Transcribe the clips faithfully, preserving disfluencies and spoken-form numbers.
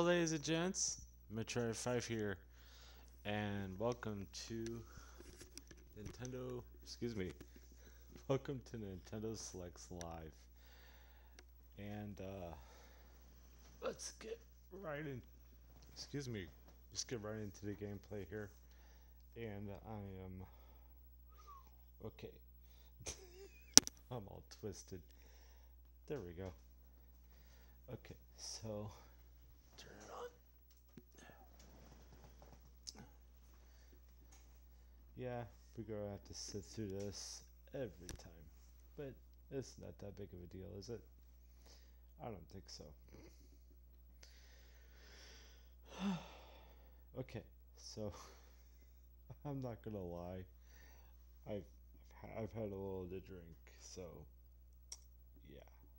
Hello, ladies and gents. P T three here, and welcome to Nintendo. Excuse me. Welcome to Nintendo Selects Live. And uh, let's get right in. Excuse me. Let's get right into the gameplay here. And I am okay. I'm all twisted. There we go. Okay, so turn it on. Yeah, we're gonna have to sit through this every time, but it's not that big of a deal, is it? I don't think so. Okay, so I'm not gonna lie, I've I've, I've had a little to drink, so yeah.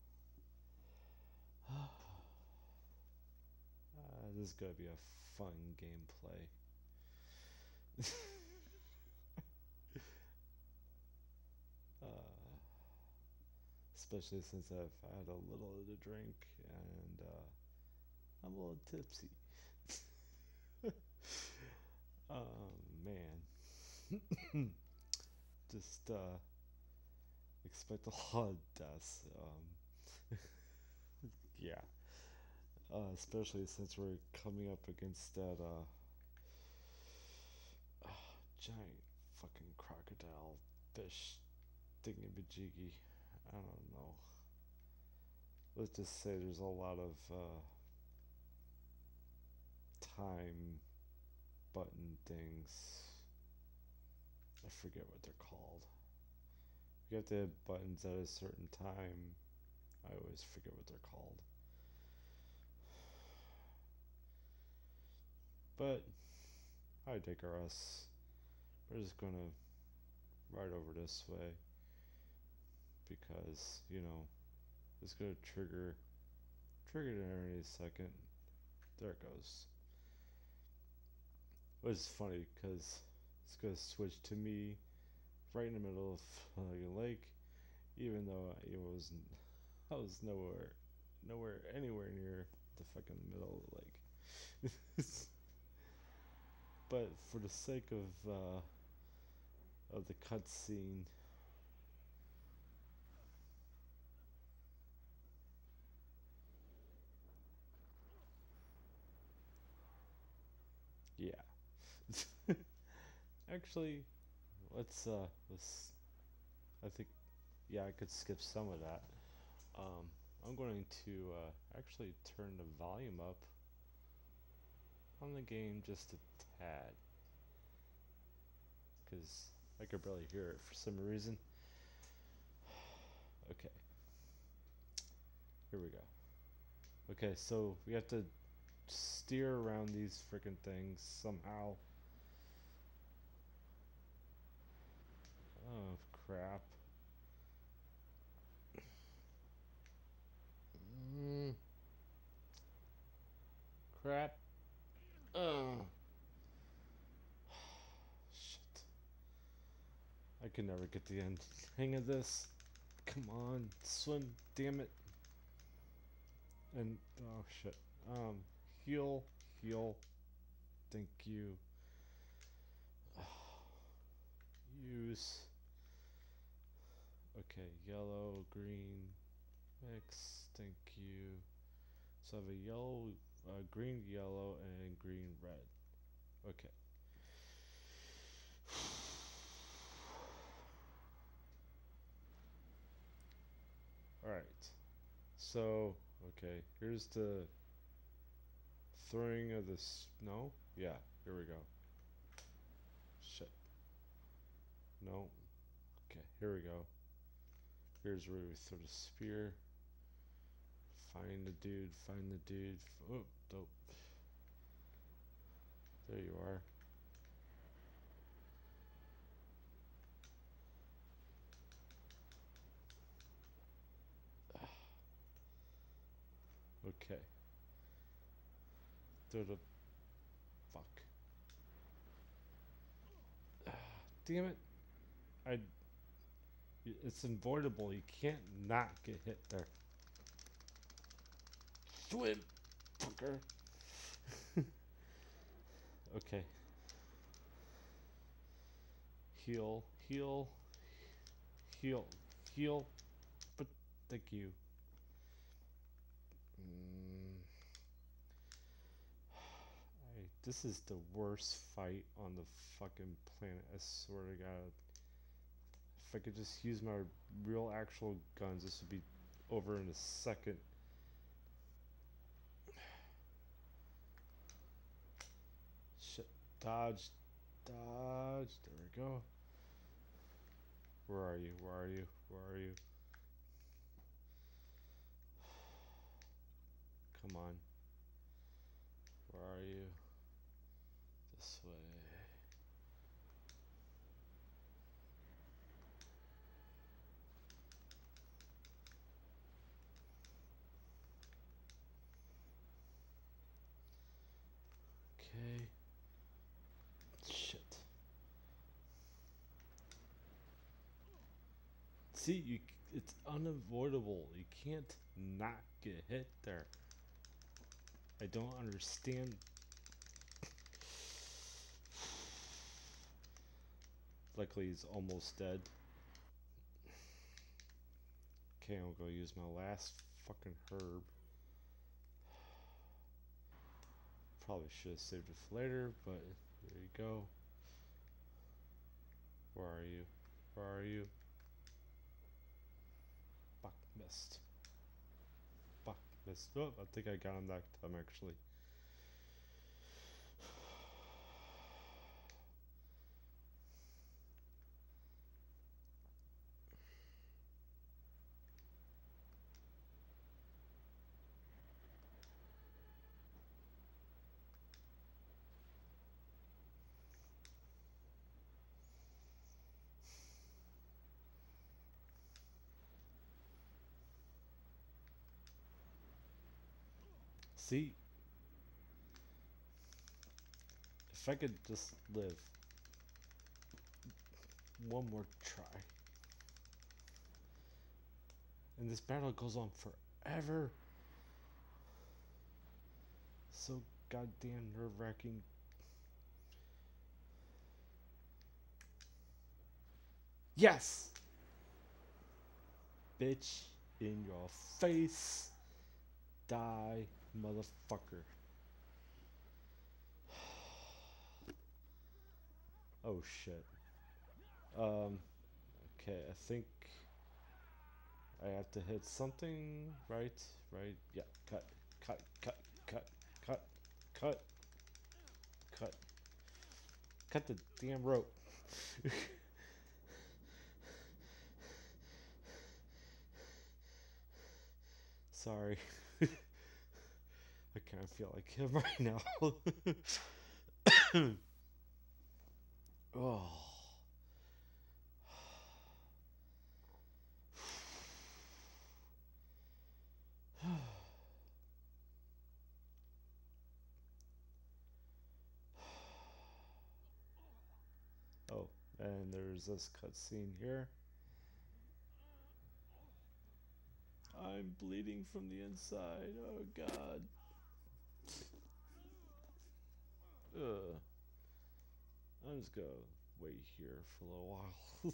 Uh, this is gonna be a fun gameplay. uh, especially since I've had a little to drink and uh, I'm a little tipsy. Oh man. Just uh, expect a lot of deaths. Um, yeah. Uh, especially since we're coming up against that uh, uh, giant fucking crocodile fish thingamajiggy. I don't know. Let's just say there's a lot of uh, time button things. I forget what they're called. You have to hit buttons at a certain time. I always forget what they're called. But I digress. We're just gonna ride over this way because, you know, it's gonna trigger trigger it in any second. There it goes. Which is funny because it's gonna switch to me right in the middle of like a lake, even though it wasn't. I was nowhere, nowhere, anywhere near the fucking middle of the lake. But for the sake of uh, of the cutscene, yeah. Actually, let's uh, let's. I think, yeah, I could skip some of that. Um, I'm going to uh, actually turn the volume up on the game just a tad, because I could barely hear it for some reason. Okay, here we go. Okay, so we have to steer around these freaking things somehow. Oh, crap. Mm. Crap. Oh. Shit. I can never get the end hang of this. Come on, swim, damn it. And, oh shit. Um, heal, heal. Thank you. Use. Okay, yellow, green, mix. Thank you. So I have a yellow, uh, green, yellow, and green, red. Okay. Alright. So, okay, here's the throwing of the snow. Yeah, here we go. Shit. No. Okay, here we go. Here's where we throw the spear. Find the dude, find the dude. Oh, dope. There you are. Okay. Throw the... Fuck. Damn it. I... It's avoidable. You can't not get hit there. Swim, fucker. Okay. Heal, heal, heal, heal. But thank you. Mm. I, this is the worst fight on the fucking planet. I swear to God. If I could just use my real actual guns, this would be over in a second. Shit. Dodge. Dodge. There we go. Where are you? Where are you? Where are you? Come on. Where are you? This way. Okay. Shit. See, you. It's unavoidable. You can't not get hit there. I don't understand. Luckily, he's almost dead. Okay, I'm gonna use my last fucking herb. Probably should have saved it for later, but there you go. Where are you? Where are you? Fuck, missed. Fuck, missed. Oh, I think I got him that time actually. See? If I could just live one more try. And this battle goes on forever. So goddamn nerve-wracking. Yes! Bitch in your face. Die, motherfucker. Oh shit. Um, okay, I think I have to hit something, right? Right? Yeah, cut, cut, cut, cut, cut, cut, cut. Cut the damn rope. Sorry. I kind of feel like him right now. Oh. Oh, and there's this cutscene here. I'm bleeding from the inside. Oh god. Ugh. I'm just gonna wait here for a little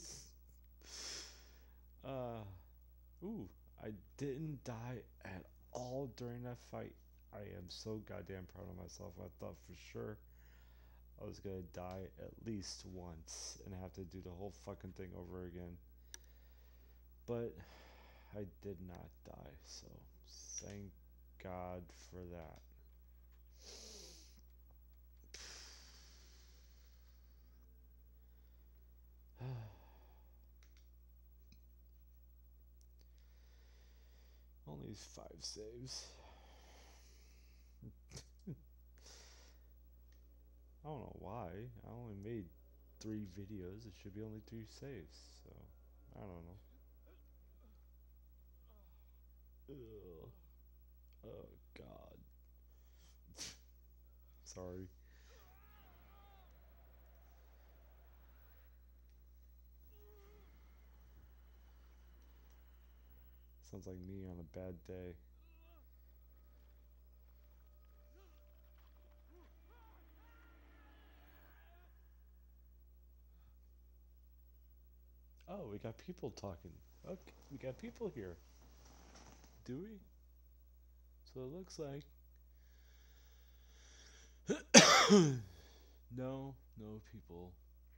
while. uh, ooh, I didn't die at all during that fight. I am so goddamn proud of myself. I thought for sure I was gonna die at least once and have to do the whole fucking thing over again. But I did not die, so thank God for that. Only five saves. I don't know why. I only made three videos. It should be only three saves. So, I don't know. Ugh. Oh, God. Sorry. Sounds like me on a bad day. Oh, we got people talking. Okay, we got people here. Do we? So it looks like no, no people.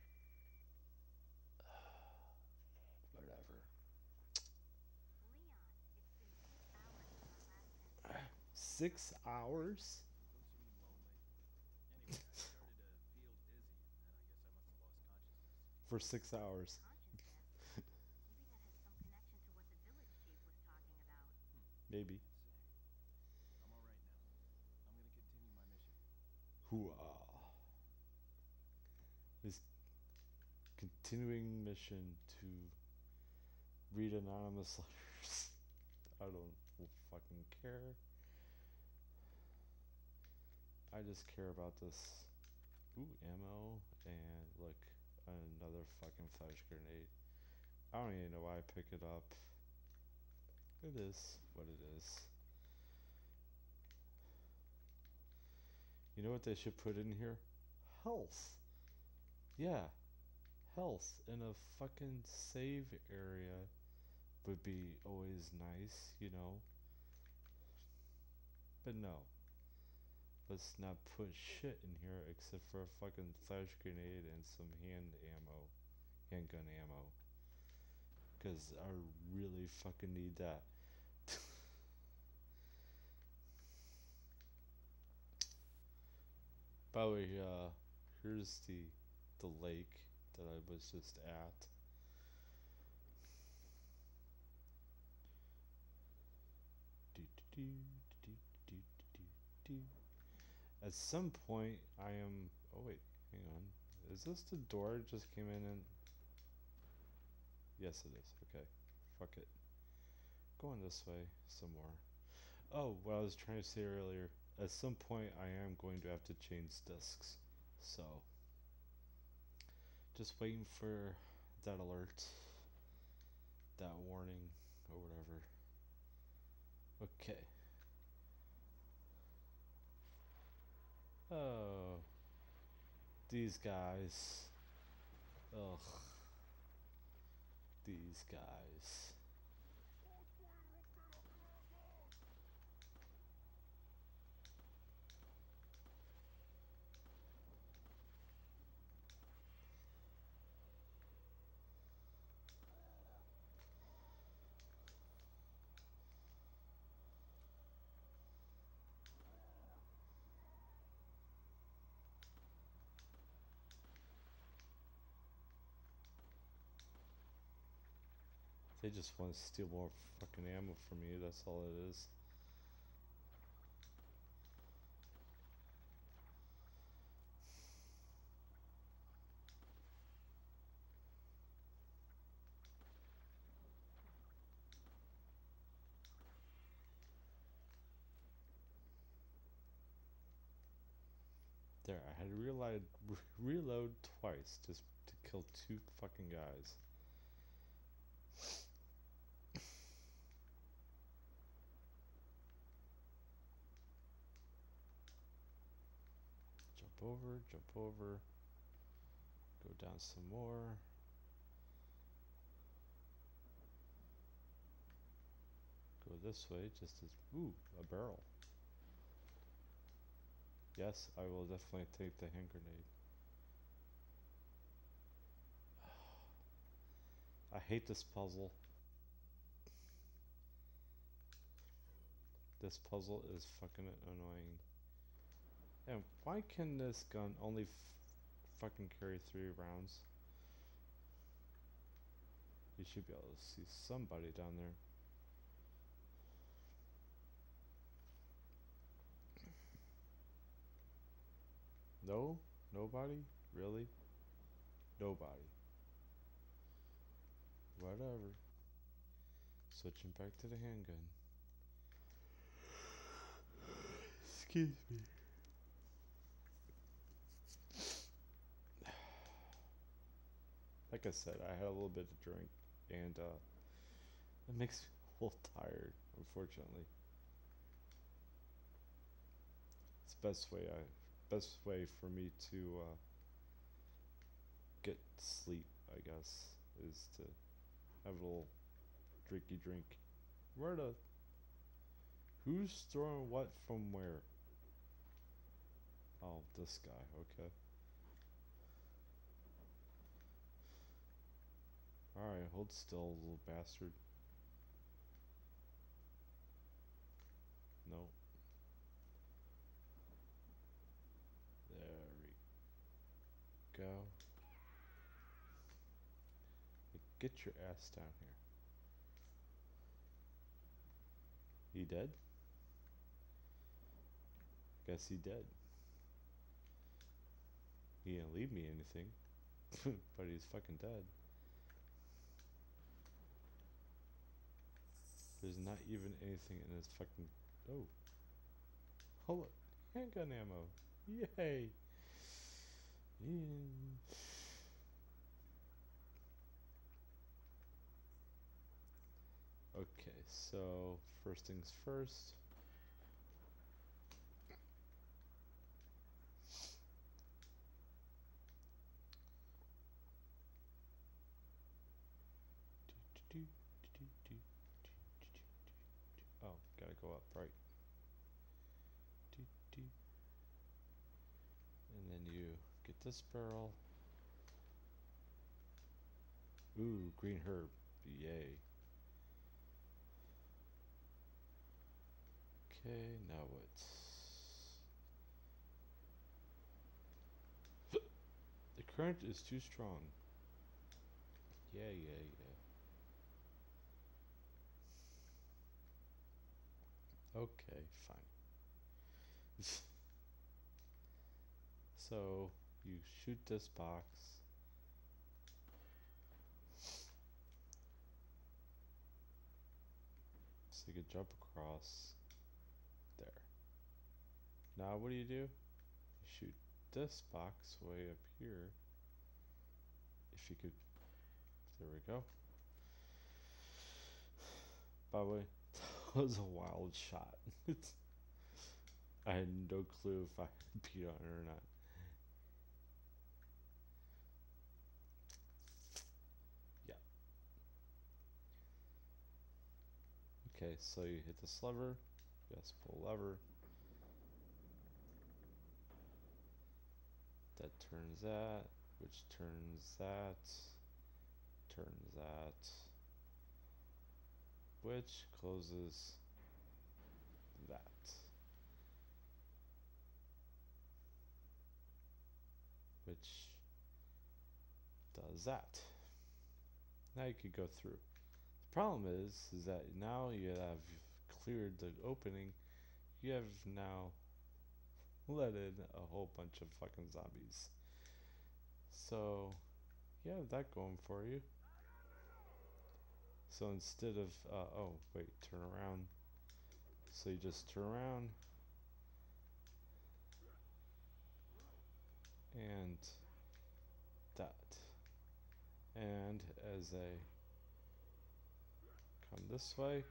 Whatever. Six hours? For six hours. Maybe. Hooah. His continuing mission to read anonymous letters. I don't fucking care. I just care about this. Ooh, ammo, and look, another fucking flash grenade. I don't even know why I pick it up. It is what it is. You know what they should put in here? Health. Yeah, health in a fucking save area would be always nice, you know. But no. Let's not put shit in here except for a fucking flash grenade and some hand ammo. Handgun ammo. Because I really fucking need that. By the way, uh, here's the the lake that I was just at. Do, do, do, do, do, do. At some point, I am. Oh wait, hang on. Is this the door I just came in and? Yes, it is. Okay, fuck it. Going this way some more. Oh, what I was trying to say earlier. At some point, I am going to have to change discs. So, just waiting for that alert, that warning, or whatever. Okay. Oh, these guys. Ugh. These guys. They just want to steal more fucking ammo from me, that's all it is. There, I had to reload, re reload twice just to kill two fucking guys. Jump over, jump over. Go down some more. Go this way, just as. Ooh, a barrel. Yes, I will definitely take the hand grenade. I hate this puzzle. This puzzle is fucking annoying. And why can this gun only f fucking carry three rounds? You should be able to see somebody down there. No? Nobody? Really? Nobody. Whatever. Switching back to the handgun. Excuse me. Like I said, I had a little bit to drink, and uh, it makes me a little tired, unfortunately. It's the best way I, best way for me to uh, get sleep, I guess, is to have a little drinky drink. Where the... Who's throwing what from where? Oh, this guy, okay. Alright, hold still, little bastard. No. There we go. Get your ass down here. He dead? Guess he dead. He didn't leave me anything. But he's fucking dead. There's not even anything in his fucking... Oh. Hold up. Handgun ammo. Yay. Yeah. Okay, so first things first. Oh, gotta go up, right. And then you get this barrel. Ooh, green herb. Yay. Okay, now what? The current is too strong. Yeah, yeah, yeah. Okay, fine. So, you shoot this box. So you can jump across. There. Now what do you do? You shoot this box way up here. If you could... There we go. By the way, that was a wild shot. I had no clue if I beat on it or not. Yeah. Okay, so you hit this lever. Yes, pull lever. That turns that, which turns that, turns that, which closes that. Which does that. Now you could go through. The problem is, is that now you have cleared the opening, you have now let in a whole bunch of fucking zombies. So, you have that going for you. So instead of, uh, oh, wait, turn around. So you just turn around. And that. And as I come this way,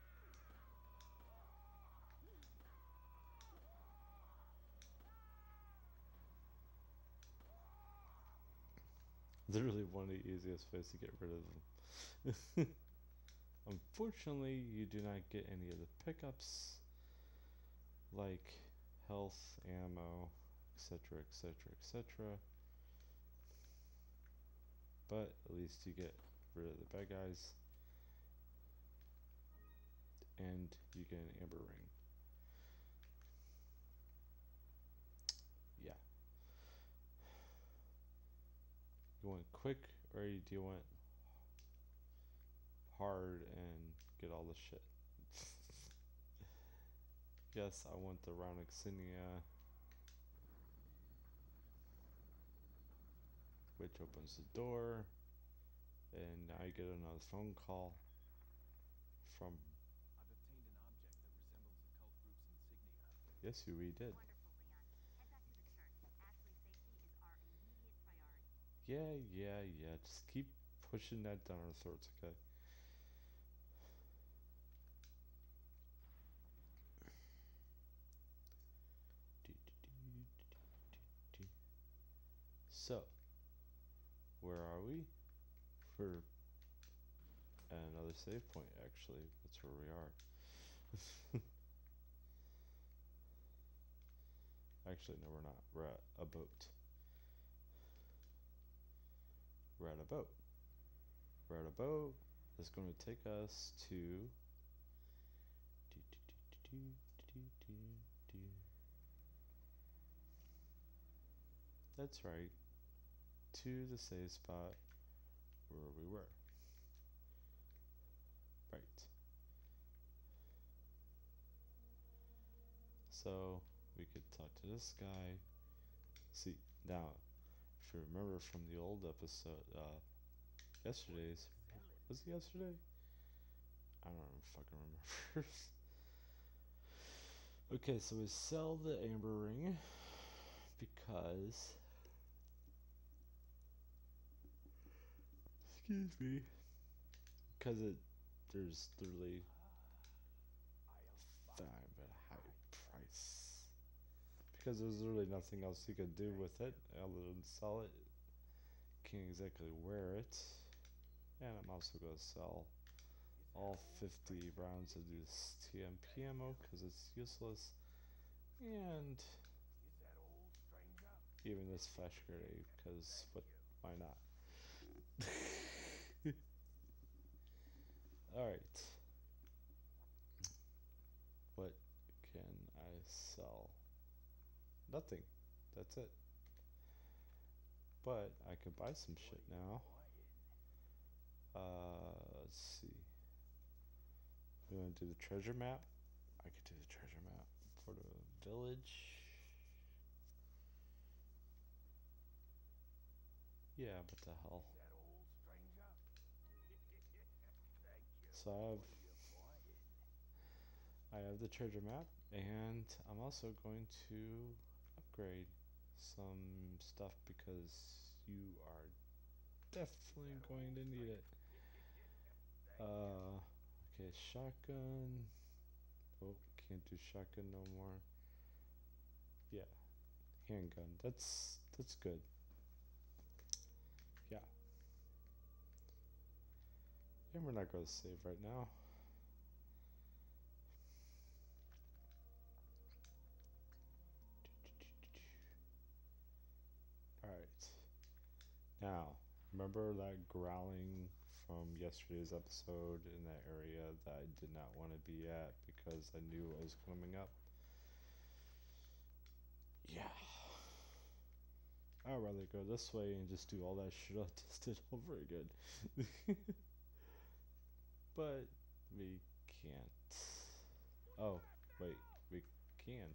literally one of the easiest ways to get rid of them. Unfortunately, you do not get any of the pickups like health, ammo, etc, etc, et cetera. But at least you get rid of the bad guys. And you get an amber ring. Yeah. You want quick, or do you want hard and get all the shit? Yes, I want the round insignia, which opens the door, and now you get another phone call from... I've obtained an object that resembles a cult group's insignia. Yes, you we did. Yeah, yeah, yeah. Just keep pushing that down our throats, okay? So, where are we? For And another save point, actually. That's where we are. Actually, no, we're not. We're at a boat. We're at a boat. We're at a boat that's going to take us to. That's right. To the save spot where we were. Right. So we could talk to this guy. See, now, if you remember from the old episode, uh, yesterday's, was it yesterday? I don't even fucking remember. Okay, so we sell the amber ring because, excuse me, because it there's literally five at a high price. Because there's really nothing else you could do with it other than sell it. Can't exactly wear it. And I'm also going to sell all fifty rounds of this T M P ammo because it's useless. And even this flash grenade because what, why not? Alright. What can I sell? Nothing. That's it. But I could buy some shit now. Uh, let's see. We want to do the treasure map? I could do the treasure map for the village. Yeah, what the hell? So I have I have the treasure map, and I'm also going to upgrade some stuff because you are definitely going to need it. Uh, okay, shotgun. Oh, can't do shotgun no more. Yeah, handgun. That's that's good. Yeah. And we're not going to save right now. Alright. Now, remember that growling from yesterday's episode in that area that I did not want to be at because I knew it was coming up? Yeah. I'd rather go this way and just do all that shit I just did over again. But we can't. Oh, wait, we can.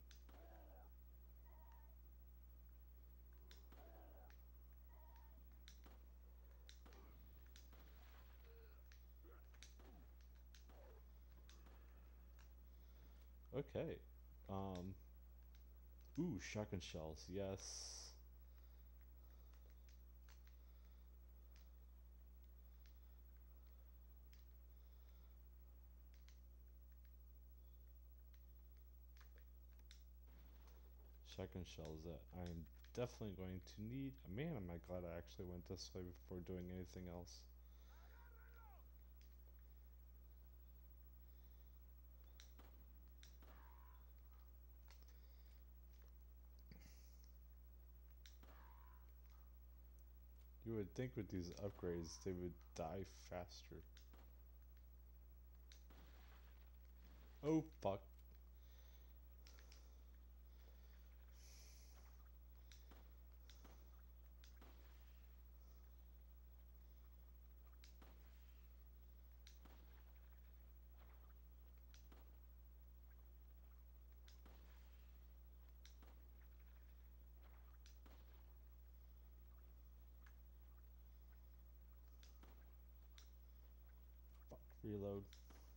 Okay. Um. Ooh, shotgun shells. Yes. Shotgun shells that I am definitely going to need. Man, am I glad I actually went this way before doing anything else. You would think with these upgrades they would die faster. Oh fuck. Fuck. Reload.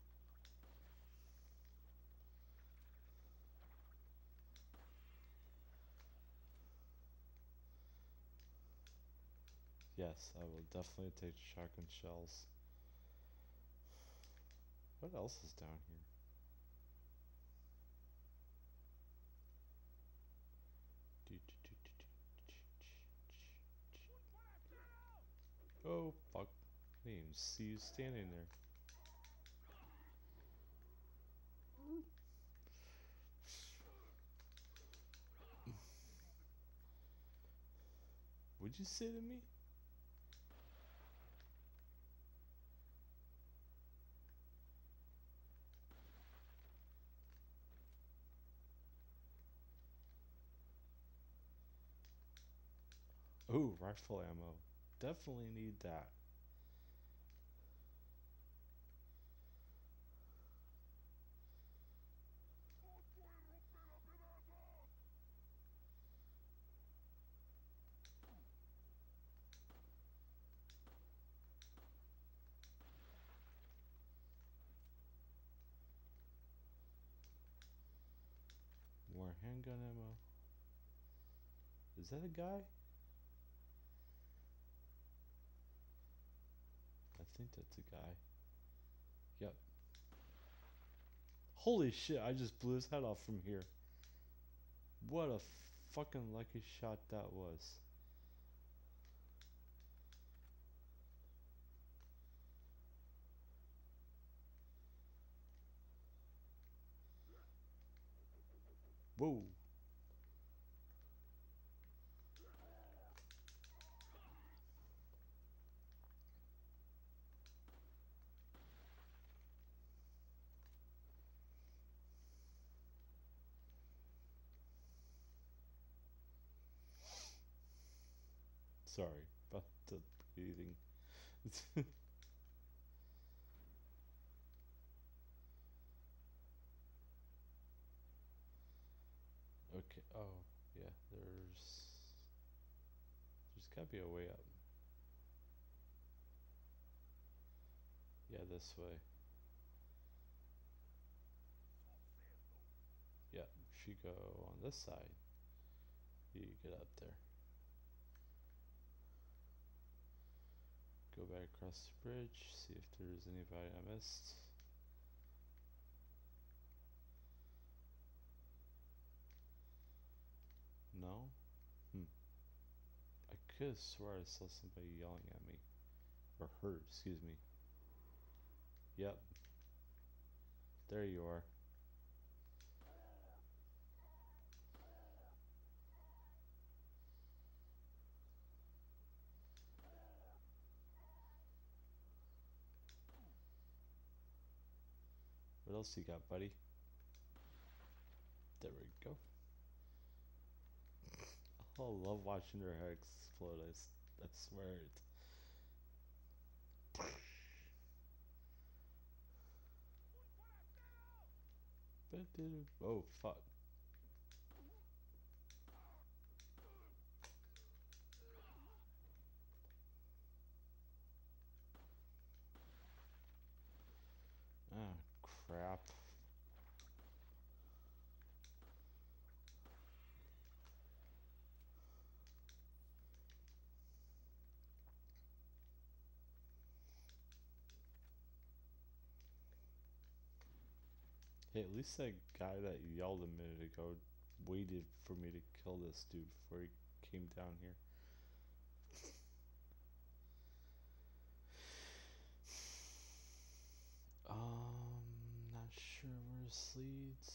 Yes, I will definitely take shotgun shells. What else is down here? Oh fuck. I didn't even see you standing there. Would you say to me? Ooh, rifle ammo. Definitely need that. More handgun ammo. Is that a guy? I think that's a guy. Yep. Holy shit, I just blew his head off from here. What a fucking lucky shot that was. Whoa. Sorry about the breathing. Okay. Oh, yeah. There's there's gotta be a way up. Yeah, this way. Yeah, she go on this side. You get up there. Go back across the bridge. See if there's anybody I missed. No. Hmm. I could have swore I saw somebody yelling at me. Or her, excuse me. Yep. There you are. What else you got, buddy? There we go. I love watching her head explode. I, s- I swear it. Oh, fuck. Ah, crap. Hey, at least that guy that yelled a minute ago waited for me to kill this dude before he came down here. Um, not sure where this leads.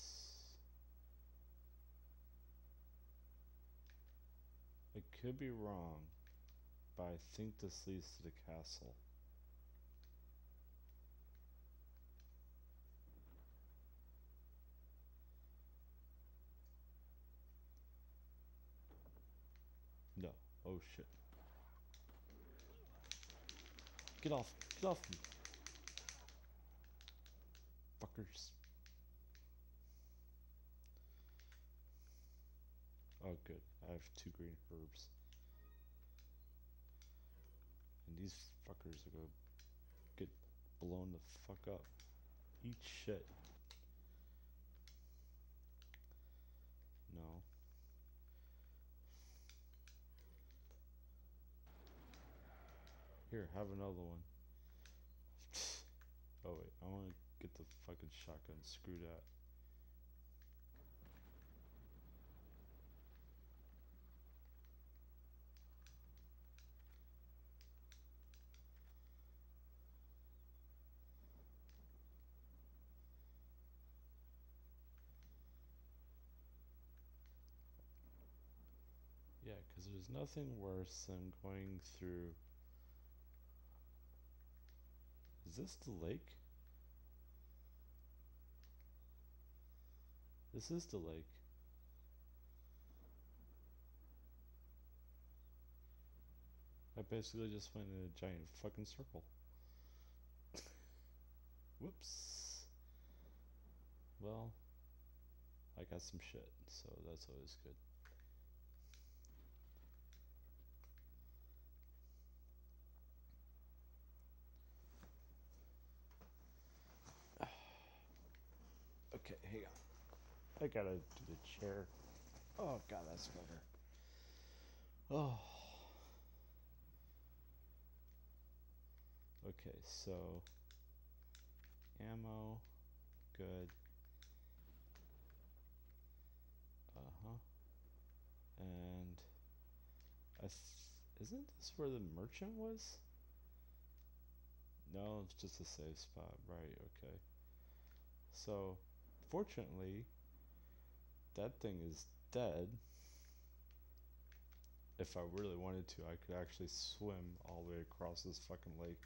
I could be wrong, but I think this leads to the castle. No. Oh shit. Get off. Get off me. Fuckers. Oh good. I have two green herbs. And these fuckers are gonna get blown the fuck up. Eat shit. No. Here, have another one. Oh wait, I wanna get the fucking shotgun. Screw that. Yeah, Because there's nothing worse than going through. Is this the lake? This is the lake. I basically just went in a giant fucking circle. Whoops. Well, I got some shit, so that's always good. Okay, hang on. I gotta do the chair. Oh god, that's better. Oh. Okay, so ammo, good. Uh huh. And I th- isn't this where the merchant was? No, it's just a safe spot. Right, okay. So, fortunately, that thing is dead. If I really wanted to, I could actually swim all the way across this fucking lake.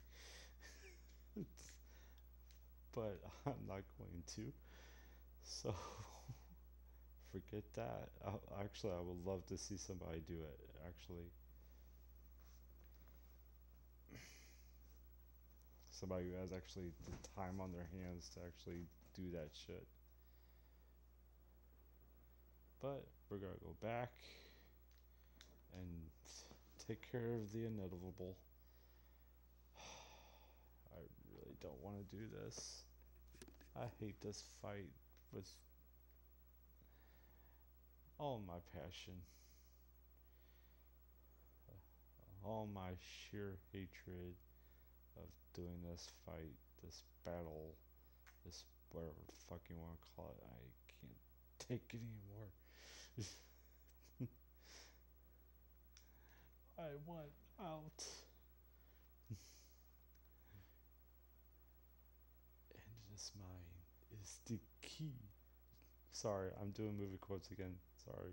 But I'm not going to. So, forget that. I'll, actually, I would love to see somebody do it, actually. Somebody who has actually the time on their hands to actually do that shit. But we're gonna go back and take care of the inevitable. I really don't want to do this. I hate this fight with all my passion, all my sheer hatred of doing this fight, this battle, this whatever the fuck you want to call it. I can't take it anymore. I want out. Endless mind is the key. Sorry, I'm doing movie quotes again. Sorry.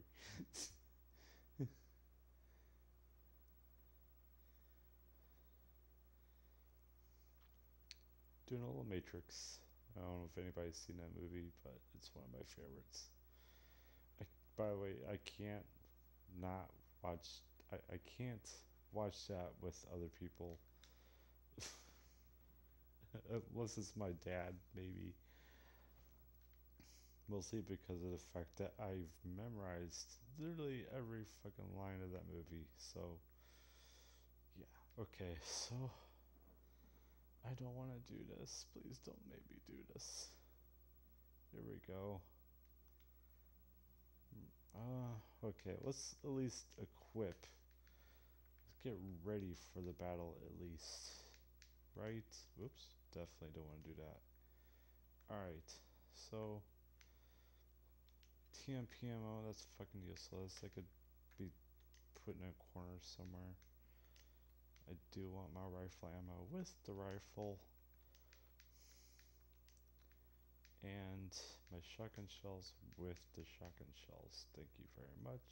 Doing a little Matrix. I don't know if anybody's seen that movie, but it's one of my favorites. I, by the way, I can't not watch. I, I can't watch that with other people. Unless it's my dad, maybe. Mostly because of the fact that I've memorized literally every fucking line of that movie. So, yeah. Okay, so I don't want to do this. Please don't make me do this. Here we go. Uh, okay, let's at least equip. Let's get ready for the battle at least. Right? Whoops. Definitely don't want to do that. Alright, so T M P M O, that's fucking useless. I could be put in a corner somewhere. I do want my rifle ammo with the rifle. And my shotgun shells with the shotgun shells. Thank you very much.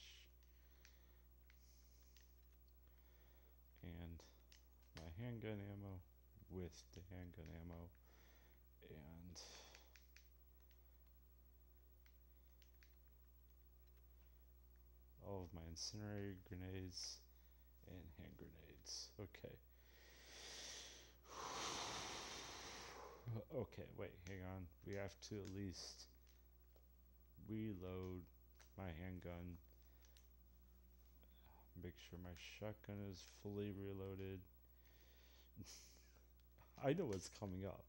And my handgun ammo with the handgun ammo. And all of my incendiary grenades and hand grenades. Okay. Okay, wait, hang on. We have to at least reload my handgun. Make sure my shotgun is fully reloaded. I know what's coming up.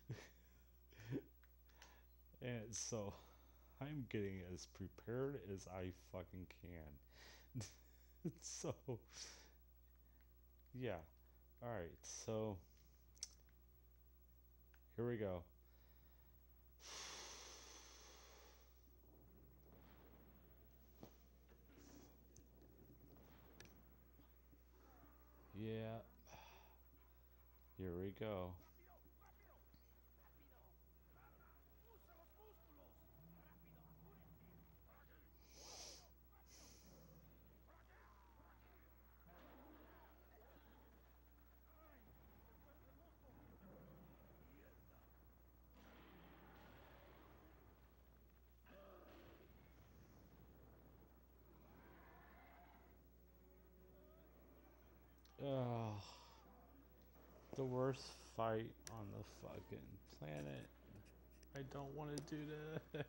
And so I'm getting as prepared as I fucking can. So yeah. Alright, so here we go. Yeah. Here we go. Ugh. The worst fight on the fucking planet. I don't want to do this.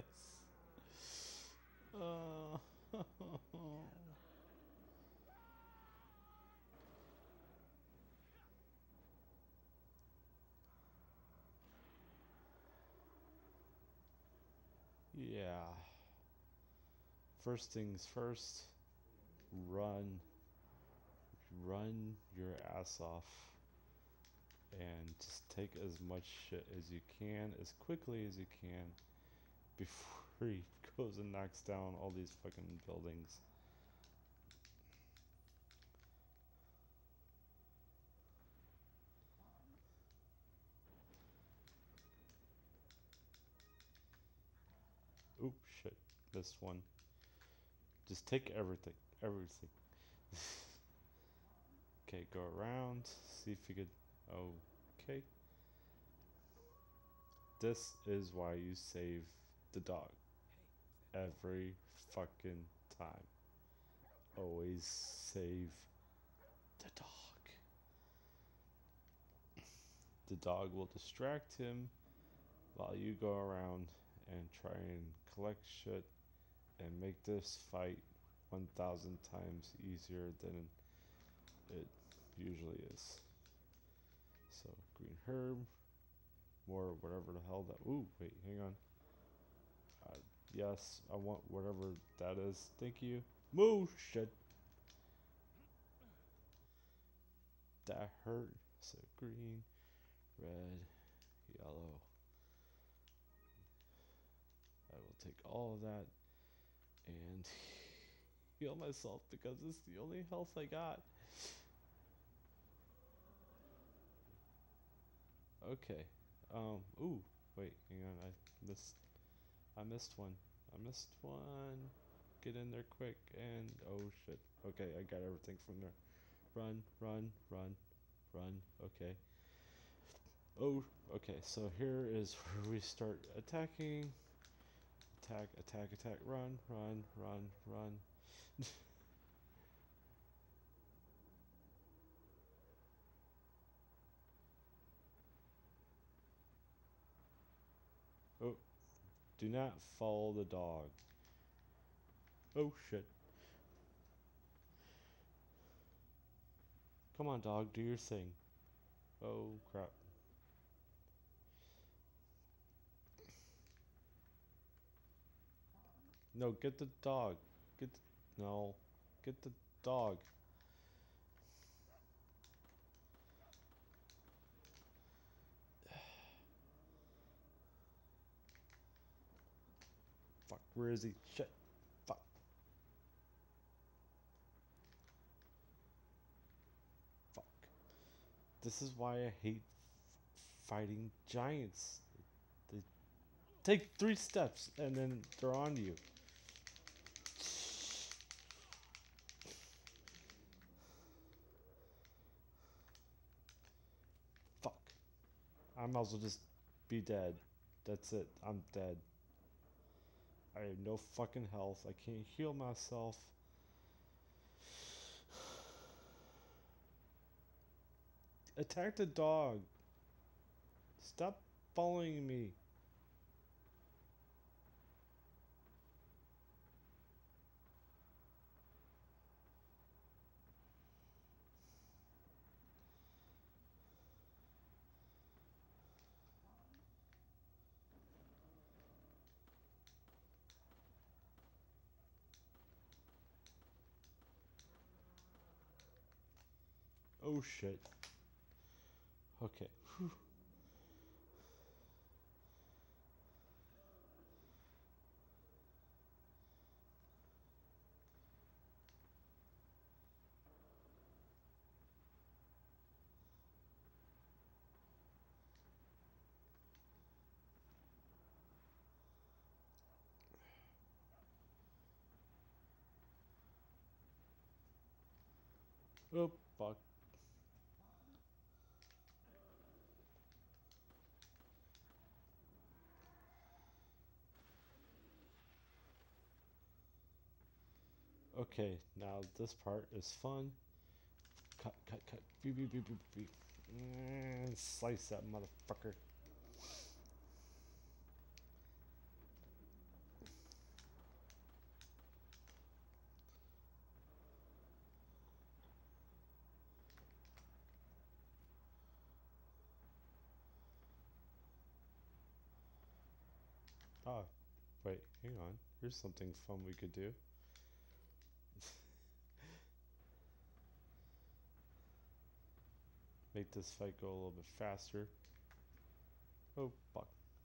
Uh, yeah. First things first, run. Run your ass off. And just take as much shit as you can, as quickly as you can, before he goes and knocks down all these fucking buildings. Oop, shit. Missed one. Just take everything. Everything. Okay, go around. See if you could. Okay. This is why you save the dog. Every fucking time. Always save the dog. The dog will distract him while you go around and try and collect shit and make this fight one thousand times easier than it usually is. So, green herb, more whatever the hell that. Ooh, wait, hang on. Uh, yes, I want whatever that is. Thank you. Moo shit. That hurt. So, green, red, yellow. I will take all of that and heal myself because it's the only health I got. Okay. Um. Ooh. Wait. Hang on. I missed. I missed one. I missed one. Get in there quick and oh shit. Okay. I got everything from there. Run. Run. Run. Run. Okay. Oh. Okay. So here is where we start attacking. Attack. Attack. Attack. Run. Run. Run. Run. Oh. Do not follow the dog. Oh shit. Come on, dog. Do your thing. Oh crap. No, get the dog. Get the, no. Get the dog. Fuck, where is he? Shit. Fuck. Fuck. This is why I hate fighting giants. They take three steps and then they're on you. Fuck. I might as well just be dead. That's it. I'm dead. I have no fucking health. I can't heal myself. Attack the dog. Stop following me. Oh shit. Okay. Whew. Oh fuck. Okay, now this part is fun. cut, cut, cut. Beep, beep, beep, beep, beep. Mm, slice that motherfucker. Ah, wait, hang on. Here's something fun we could do. Make this fight go a little bit faster. Oh, fuck.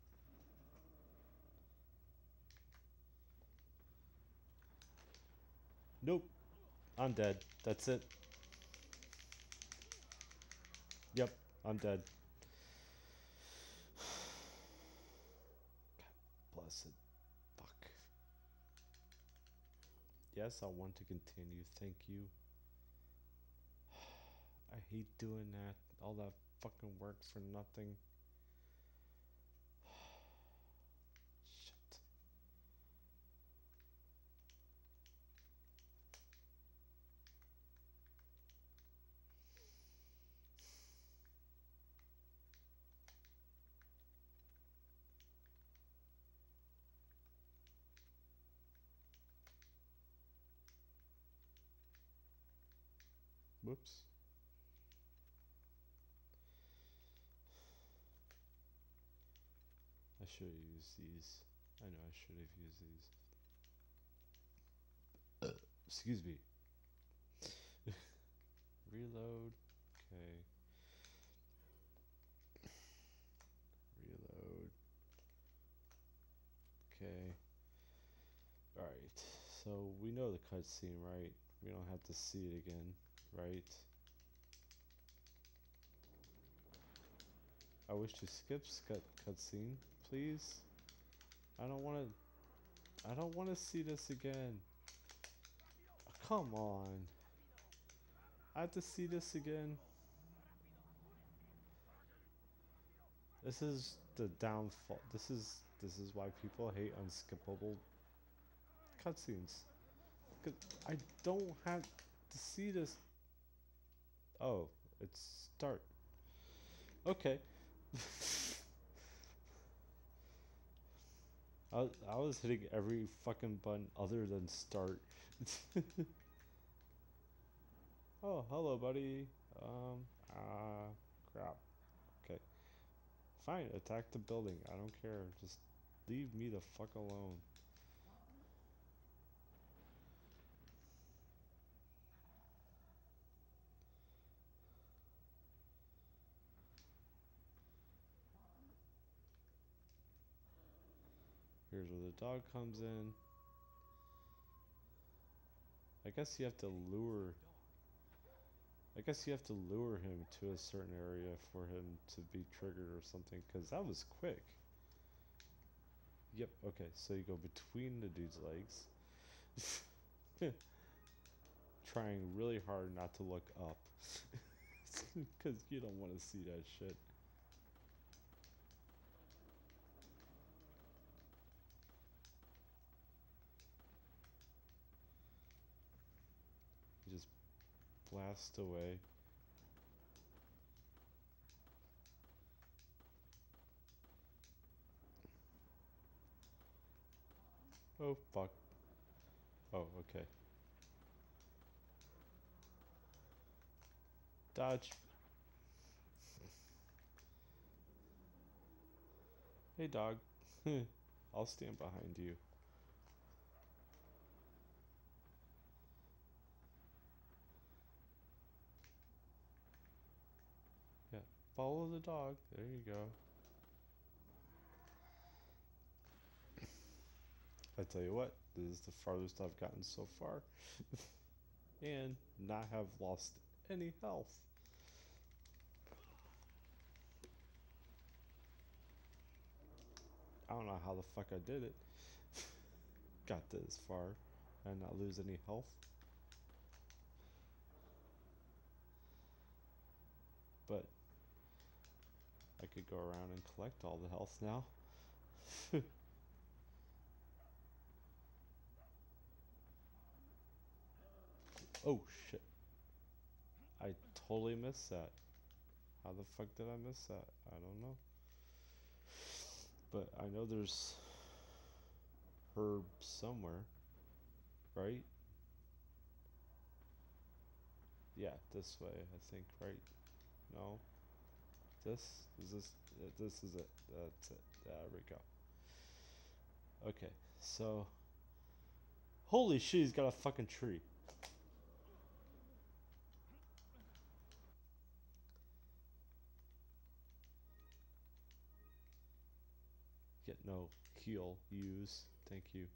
Nope. I'm dead. That's it. Yep, I'm dead. God bless it. Fuck. Yes, I want to continue. Thank you. I hate doing that. All that fucking work for nothing. Shit. Whoops. I should have used these. I know I should have used these. Excuse me. Reload. Okay. Reload. Okay. Alright. So we know the cutscene, right? We don't have to see it again, right? I wish to skip cut cutscene, please. I don't want to. I don't want to see this again. Oh, come on. I have to see this again. This is the downfall. This is this is why people hate unskippable cutscenes. Cause I don't have to see this. Oh, it's start. Okay. I was, I was hitting every fucking button other than start. Oh, hello, buddy. Um, ah, uh, crap. Okay. Fine, attack the building. I don't care. Just leave me the fuck alone. Here's where the dog comes in. I guess you have to lure... I guess you have to lure him to a certain area for him to be triggered or something, because that was quick. Yep, okay, so you go between the dude's legs. Trying really hard not to look up. Because you don't want to see that shit. You just blast away. Oh, fuck. Oh, okay. Dodge. Hey, dog. I'll stand behind you. Yeah, follow the dog. There you go. I tell you what, this is the farthest I've gotten so far. And not have lost any health. I don't know how the fuck I did it. Got this far and not lose any health. But I could go around and collect all the health now. Oh shit. I totally missed that. How the fuck did I miss that? I don't know. But I know there's herb somewhere, right? Yeah, this way, I think, right? No? This? Is this? Uh, this is it. That's it. There we go. Okay, so... Holy shit, he's got a fucking tree. Get no heal use. Thank you.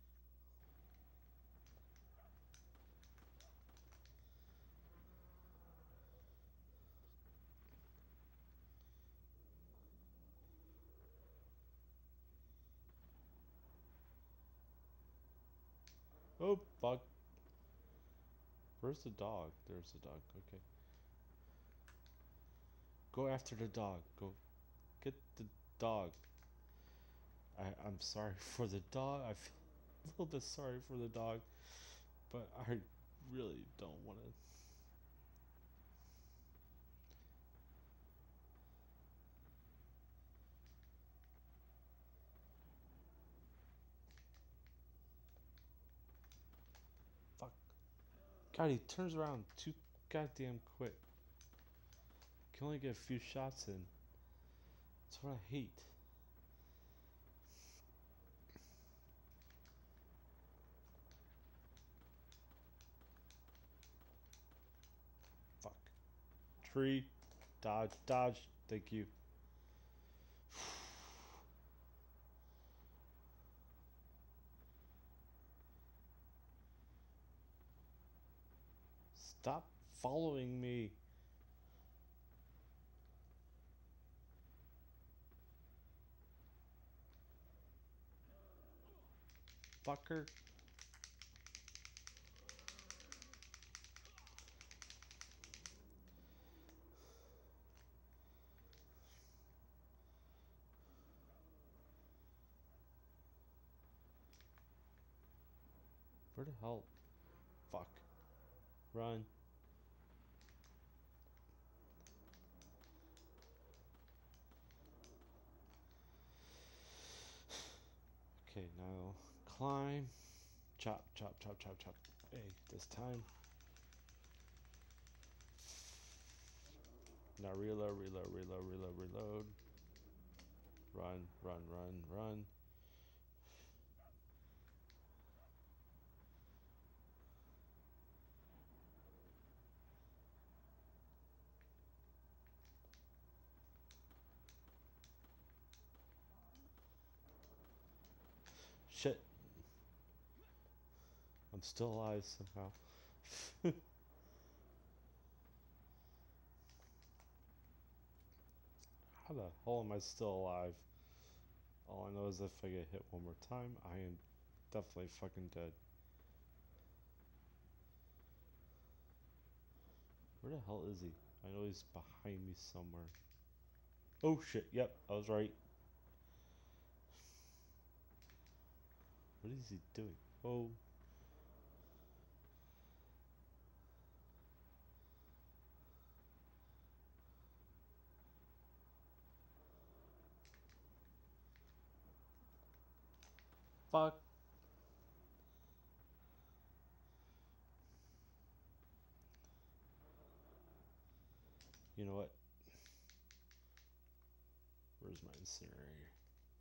Oh, fuck. Where's the dog? There's the dog. Okay. Go after the dog. Go get the dog. I, I'm sorry for the dog. I feel a little bit sorry for the dog. But I really don't want to. Fuck. God, he turns around too goddamn quick. Can only get a few shots in. That's what I hate. Fuck. Tree. Dodge. Dodge. Thank you. Stop following me. Fucker. Where the hell? Fuck. Run. Okay, now climb. Chop, chop, chop, chop, chop. Hey, this time. Now reload, reload, reload, reload, reload. Run, run, run, run. Shit. I'm still alive somehow. How the hell am I still alive? All I know is if I get hit one more time, I am definitely fucking dead. Where the hell is he? I know he's behind me somewhere. Oh shit, yep, I was right. What is he doing? Oh. Fuck. You know what? Where's my incinerator?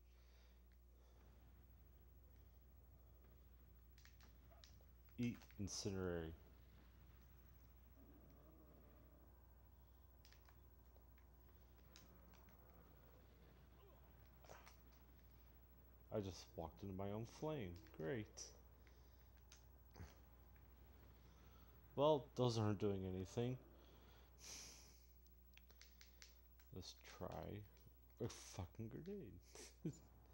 Eat incinerary. I just walked into my own flame. Great. Well, those aren't doing anything. Let's try a fucking grenade.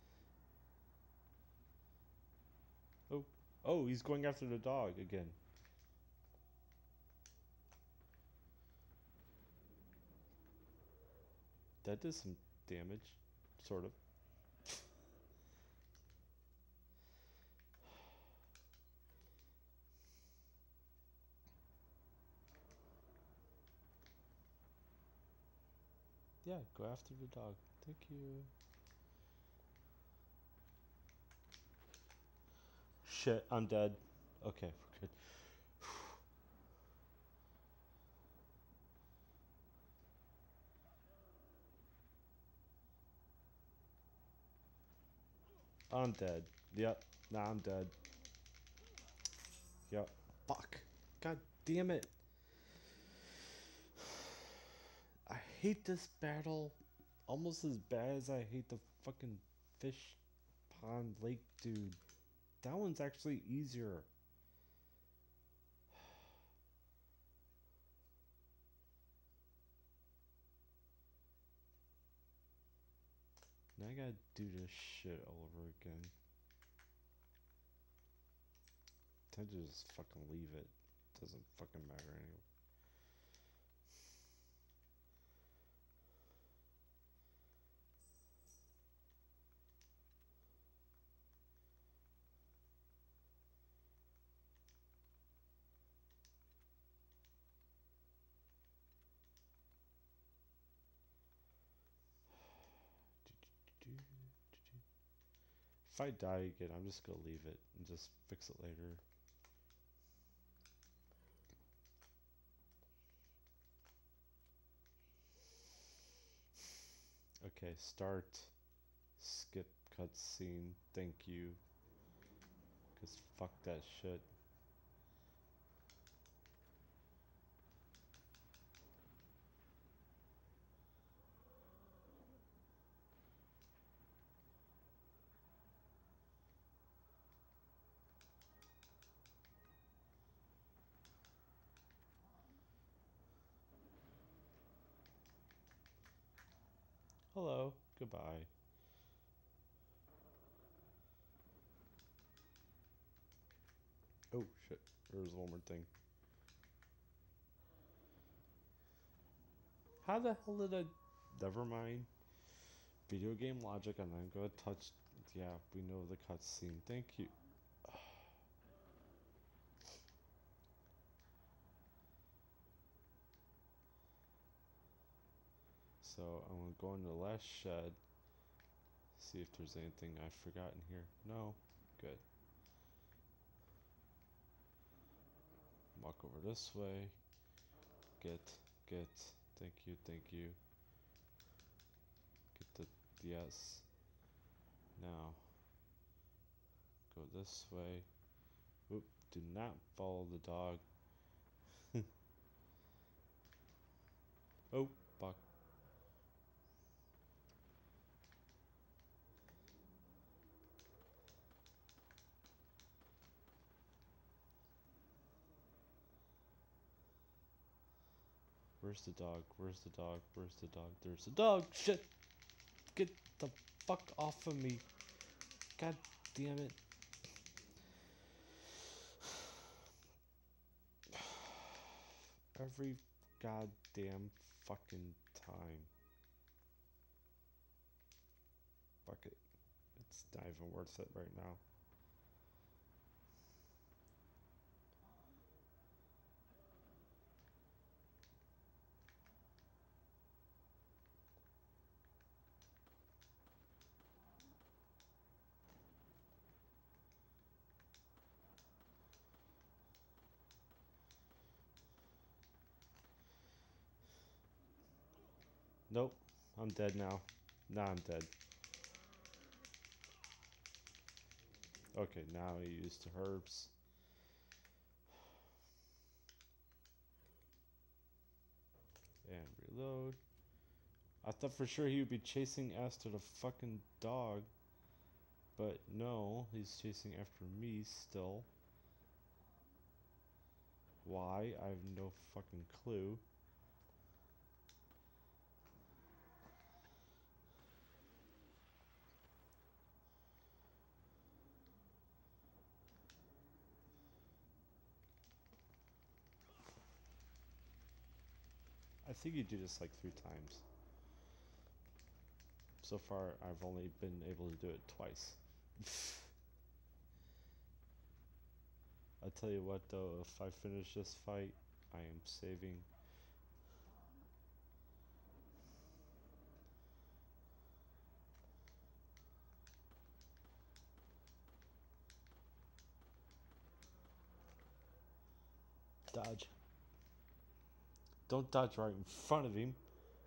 Oh, oh, he's going after the dog again. That did some damage, sort of. Yeah, go after the dog. Thank you. Shit, I'm dead. Okay, we're good. I'm dead. Yep. Nah, I'm dead. Yep. Fuck. God damn it. I hate this battle almost as bad as I hate the fucking fish pond lake dude. That one's actually easier. Now I gotta do this shit all over again. Time to just fucking leave it. Doesn't fucking matter anyway. If I die again, I'm just gonna leave it and just fix it later. Okay, start. Skip cutscene. Thank you. Cause fuck that shit. Hello. Goodbye. Oh shit. There's one more thing. How the hell did I... Never mind. Video game logic. I'm not gonna touch... Yeah, we know the cutscene. Thank you. So I'm gonna go in the last shed. See if there's anything I've forgotten here. No. Good. Walk over this way. Get, get. Thank you, thank you. Get the... Yes. Now. Go this way. Oop. Do not follow the dog. Oh, fuck. Where's the dog? Where's the dog? Where's the dog? There's the dog! Shit! Get the fuck off of me. God damn it. Every goddamn fucking time. Fuck it. It's not even worth it right now. Nope. I'm dead now. Now I'm dead. Okay, now he used the herbs. And reload. I thought for sure he would be chasing after the fucking dog. But no, he's chasing after me still. Why? I have no fucking clue. I think you do this like three times. So far, I've only been able to do it twice. I'll tell you what though, if I finish this fight, I am saving. Dodge. Don't dodge right in front of him.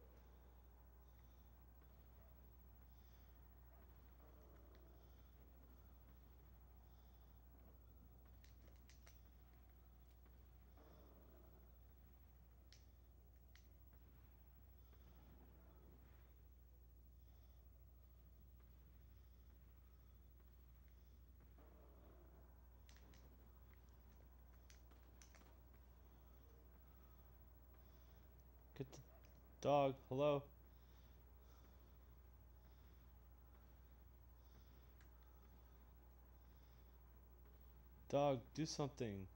Get the dog. Hello. Dog, do something.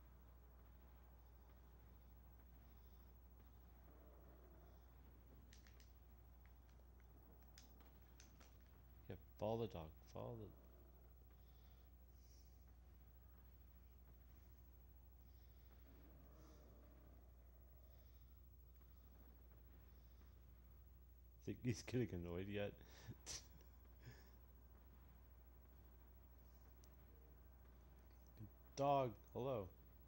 Yeah, follow the dog. Follow the. Think he's getting annoyed yet? Dog, hello.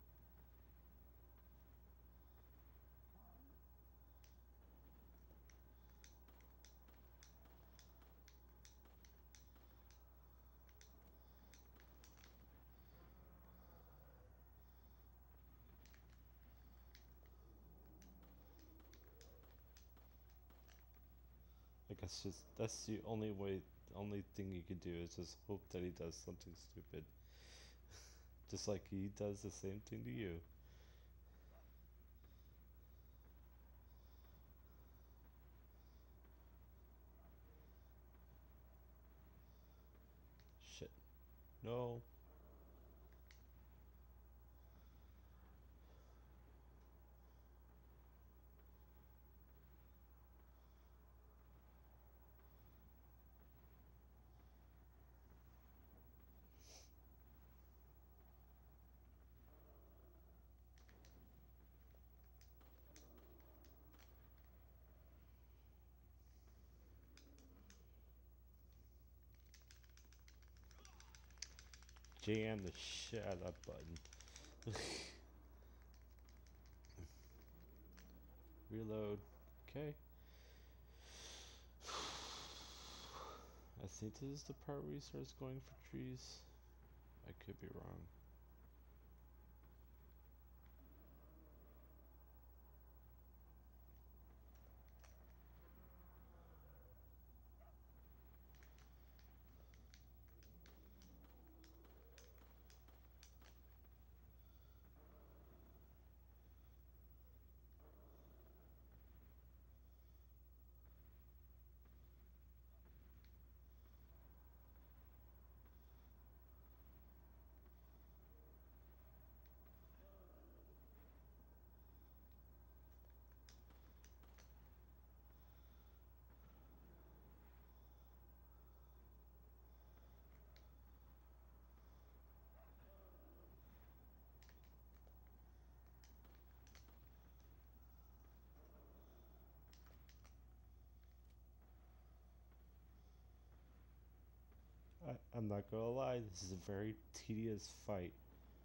I guess just that's the only way, only thing you can do is just hope that he does something stupid. Just like he does the same thing to you. Shit. No. Jam the shit out of that button. Reload. Okay. I think this is the part where he starts going for trees. I could be wrong. I, I'm not gonna lie, this is a very tedious fight.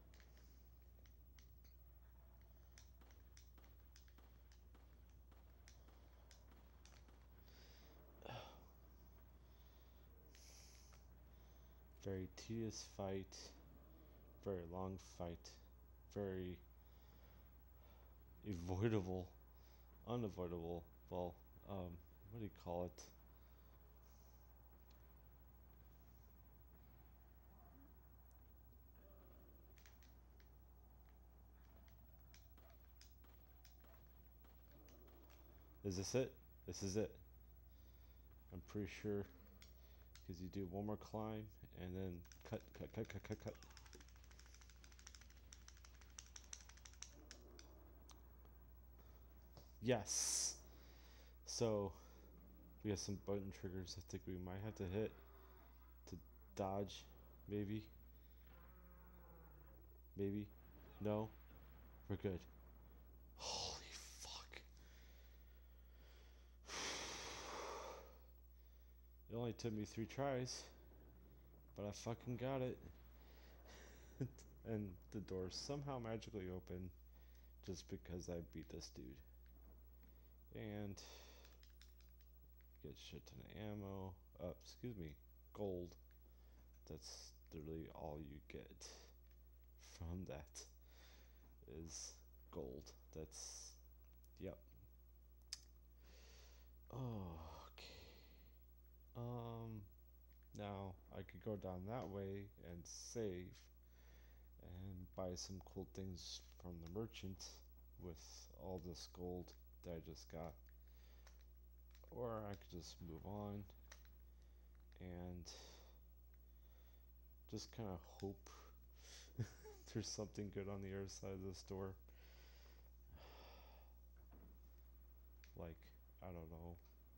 Very tedious fight. Very long fight. Very avoidable. Unavoidable. Well, um, what do you call it? Is this it? This is it. I'm pretty sure. Because you do one more climb and then cut, cut, cut, cut, cut, cut. Yes! So, we have some button triggers I think we might have to hit to dodge. Maybe. Maybe. No. We're good. Holy fuck. It only took me three tries, but I fucking got it. And the door somehow magically opened. just because I beat this dude. And get shit ton of ammo. Uh, excuse me, gold. That's literally all you get from that is gold. That's, yep. Oh, okay. Um, now I could go down that way and save and buy some cool things from the merchant with all this gold that I just got. Or I could just move on and just kind of hope there's something good on the other side of this door. Like, I don't know.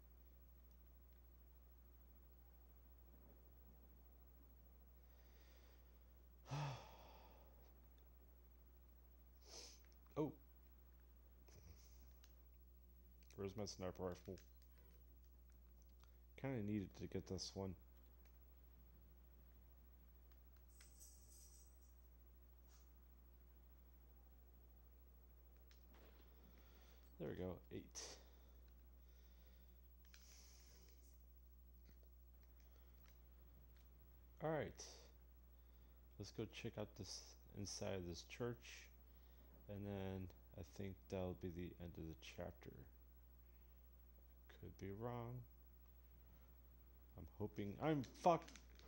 Oh, where's my sniper rifle? Kind of needed to get this one. There we go, eight. Alright, let's go check out this inside of this church, and then I think that'll be the end of the chapter. Could be wrong. I'm hoping I'm fuck.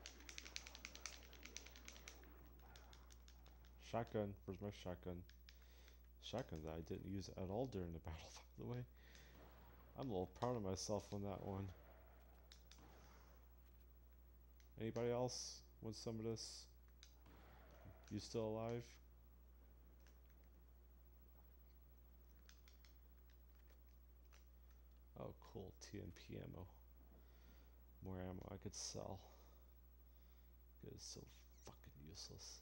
Shotgun. Where's my shotgun? Shotgun that I didn't use at all during the battle, by the way. I'm a little proud of myself on that one. Anybody else want some of this? You still alive? Oh, cool. T M P ammo. More ammo I could sell. It's so fucking useless.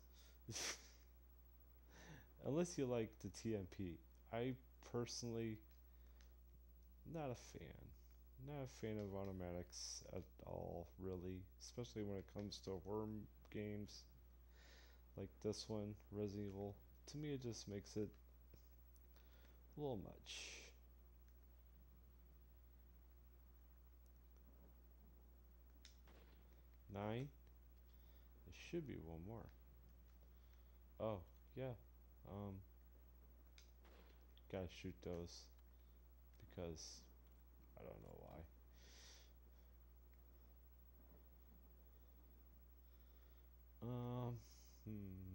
Unless you like the T M P. I personally, not a fan. Not a fan of automatics at all, really. Especially when it comes to horror games like this one, Resident Evil. To me, it just makes it a little much. Nine? There should be one more. Oh, yeah. Um, gotta shoot those because I don't know why. Um, hmm.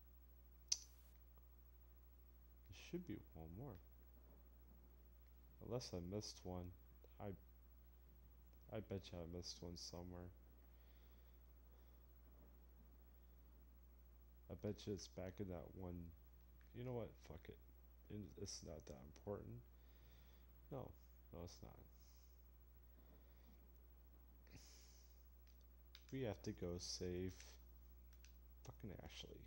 There should be one more. Unless I missed one. I I bet you I missed one somewhere. I bet you it's back in that one. You know what? Fuck it. It's not that important. No. No, it's not. We have to go save fucking Ashley.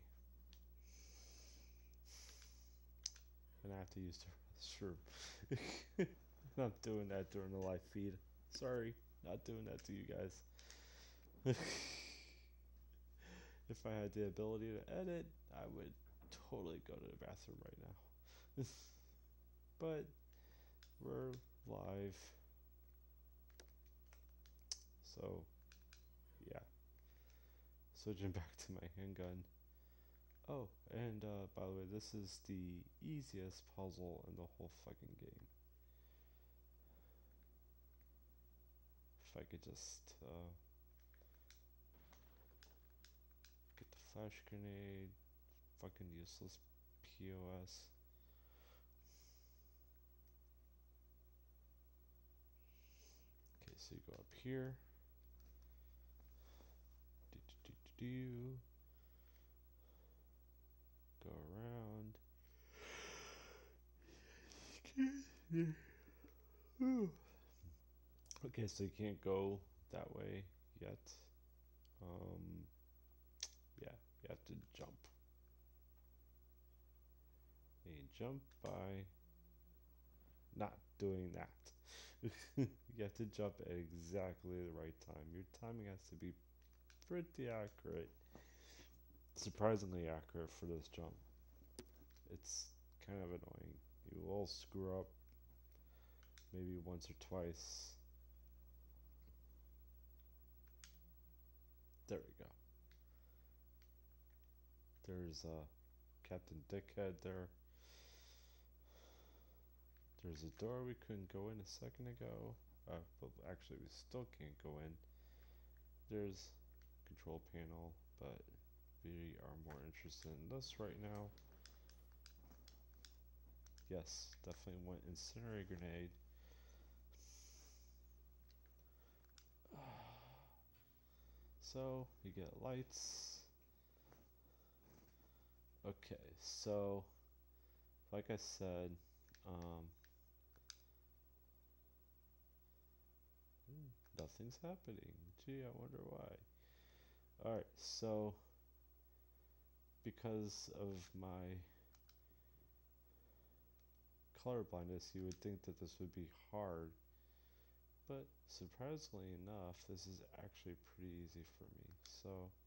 And I have to use the restroom. Not doing that during the live feed. Sorry, not doing that to you guys. If I had the ability to edit, I would totally go to the bathroom right now. But we're live. So, yeah. Switching back to my handgun. Oh, and uh, by the way, this is the easiest puzzle in the whole fucking game. If I could just uh, get the flash grenade, fucking useless P O S. Okay, so you go up here. Do, do, do, do, do. Go around. Okay, so you can't go that way yet. Um, yeah, you have to jump. And you jump by not doing that. You have to jump at exactly the right time. Your timing has to be pretty accurate. Surprisingly accurate for this jump. It's kind of annoying. You will screw up maybe once or twice. There we go. There's uh, Captain Dickhead there. There's a door we couldn't go in a second ago. Uh, but actually we still can't go in. There's control panel, but we are more interested in this right now. Yes, definitely want incendiary grenade. So you get lights. Okay, so like I said, um, nothing's happening. Gee, I wonder why. Alright, so because of my color blindness, you would think that this would be hard, but surprisingly enough, this is actually pretty easy for me. So,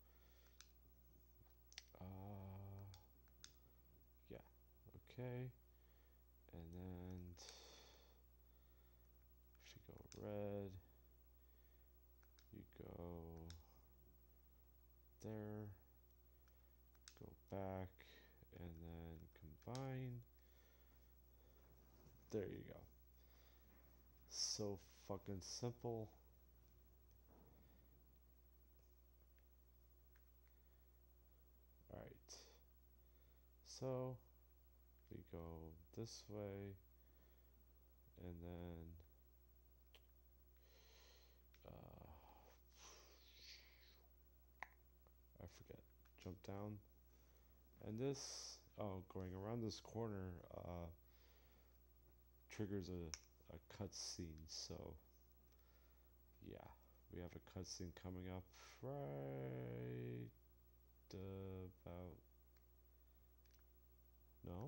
uh, yeah, okay, and then if you go red, you go there, go back, and then combine. There you go. So fucking simple. Alright. So we go this way, and then uh, I forget. Jump down. And this, oh, going around this corner uh, triggers a, a cutscene. So yeah, we have a cutscene coming up right about. No?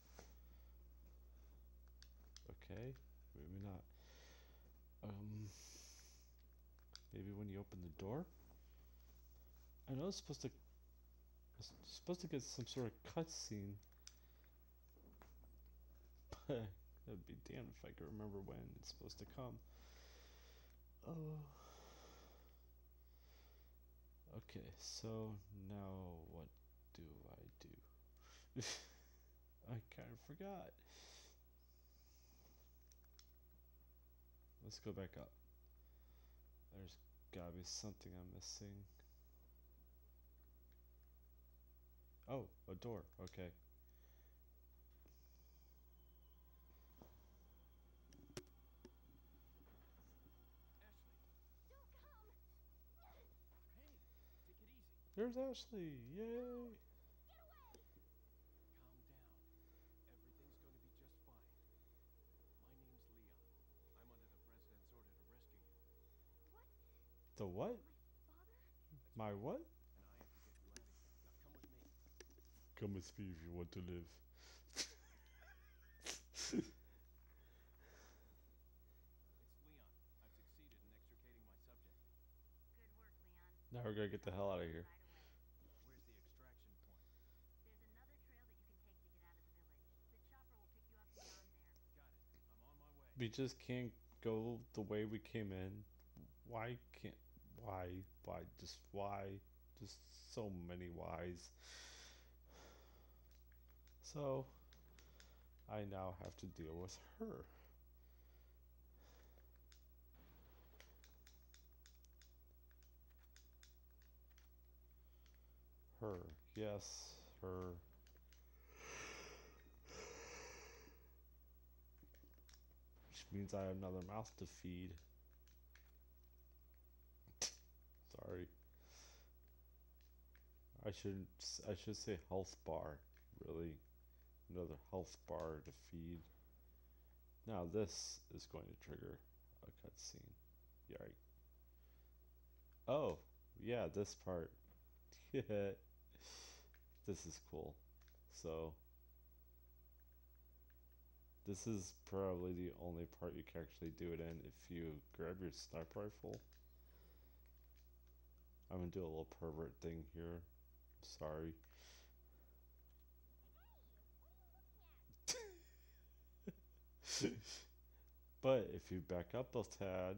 Okay, maybe not. Um, maybe when you open the door? I know it's supposed to it's supposed to get some sort of cutscene, but that'd be damned if I could remember when it's supposed to come. Oh. Okay, so now what do I do? I kind of forgot. Let's go back up. There's gotta be something I'm missing. Oh, a door. Okay. There's Ashley. Yay. The what? My what? Come with me if you want to live. Now we're gonna get the hell out of here. Where's the extraction point? There's another trail that you can take to get out of the village. The chopper will pick you up beyond there. Got it. I'm on my way. We just can't go the way we came in. Why can't? Why? Why? Just why? Just so many whys. So I now have to deal with her. Her. Yes, her. Which means I have another mouth to feed. Sorry. I shouldn't. I should say health bar. Really, another health bar to feed. Now this is going to trigger a cutscene. Yikes. Oh, yeah, this part. This is cool. So this is probably the only part you can actually do it in if you grab your sniper rifle. I'm gonna do a little pervert thing here. Sorry. But if you back up a tad,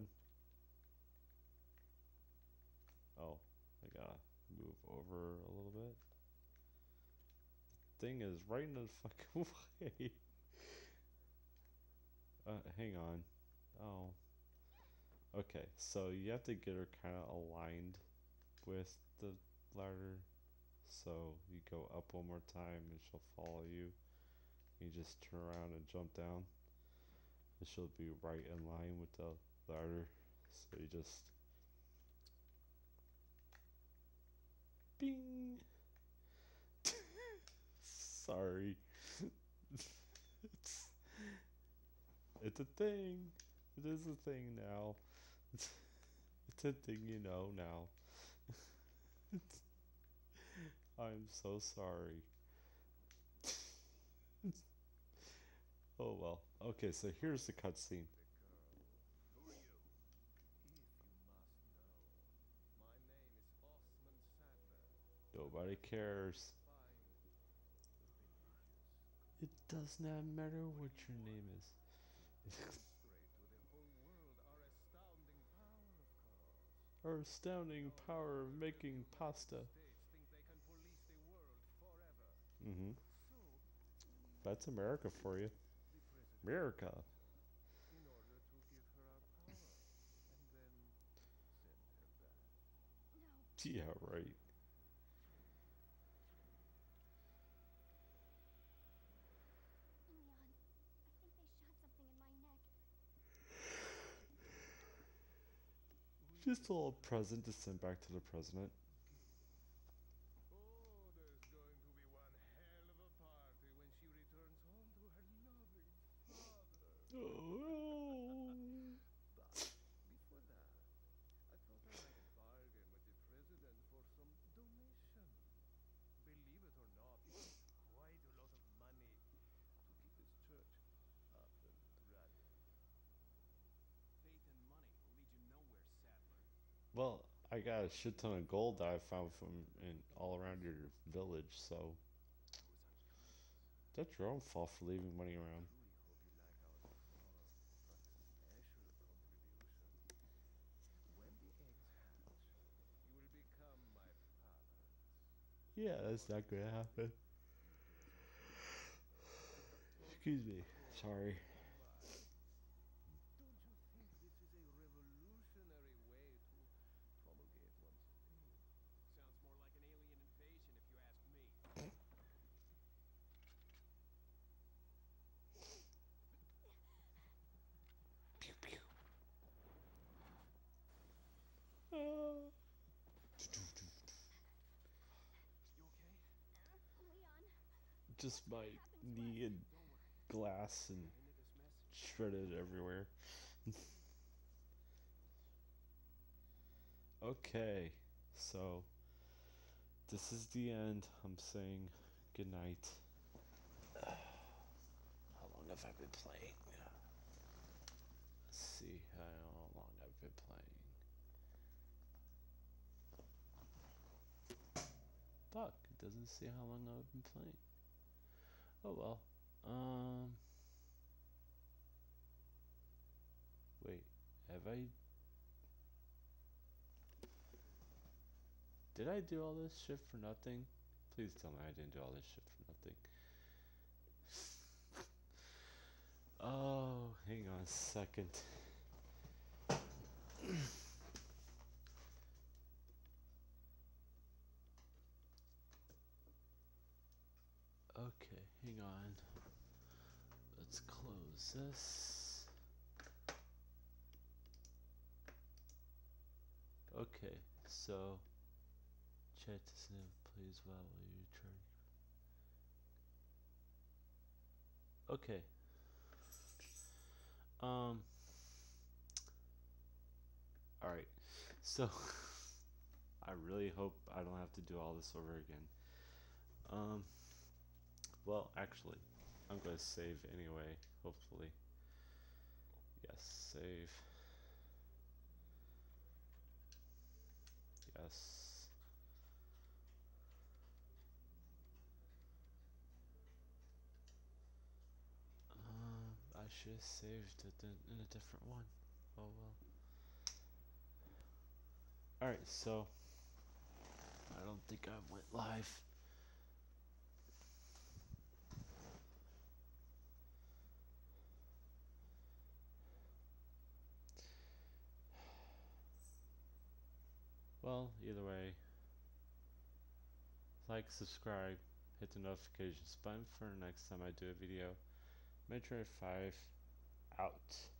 oh, I gotta move over a little bit. Thing is right in the fucking way. Uh, hang on. Oh. Okay, so you have to get her kind of aligned with the ladder. So you go up one more time and she'll follow you. You just turn around and jump down. And she'll be right in line with the ladder. So you just bing. Sorry. it's, it's a thing. It is a thing now. It's, it's a thing you know now. I'm so sorry. Oh well. Okay, so here's the cutscene. Who are you? If you must know, my name is Osman Sadler. Nobody cares. Fine, religious. It does not matter what your name is. Demonstrate to the whole world our astounding power, of course. Our astounding Our power of government making the pasta. United States think they can police the world forever. Mm-hmm. So we That's America for you. the president America. in order to give her our power and then send her back. No. Yeah, right. Leon, I think they shot something in my neck. Just a little present to send back to the president. Oh, there's going to be one hell of a party when she returns home to her loving father. Oh. But before that, I thought I might bargain with the president for some donation. Believe it or not, it is quite a lot of money to keep this church up and running. Faith and money will lead you nowhere, Sadler. Well, I got a shit ton of gold that I found from in all around your village, so It was unkindness. that's your own fault for leaving money around. Truly hope you like our farm, but special contribution. When the eggs hatch, you will become my palace. Yeah, that's not gonna happen. Excuse me. Sorry. Don't you think this is a revolutionary way to promulgate one's faith? Sounds more like an alien invasion if you ask me. Pew pew. Uh. You okay? Leon, Just my what happened to knee us? and Don't worry. glass and Into this message. shredded everywhere. Okay, so this is the end. I'm saying good night. How long have I been playing? Let's see how long I've been playing. Fuck, it doesn't say how long I've been playing. Oh well. Um. Wait, have I? Did I do all this shit for nothing? Please tell me I didn't do all this shit for nothing. Oh, hang on a second. Okay, hang on. Let's close this. Okay, so chat to snap plays well while you return. Okay. Um. Alright. So I really hope I don't have to do all this over again. Um well actually I'm gonna save anyway, hopefully. Yes, save. Yes. Um I should have saved it in a different one. Oh well. Alright, so I don't think I went live. Well, either way, like, subscribe, hit the notifications button for next time I do a video. Metroid five out.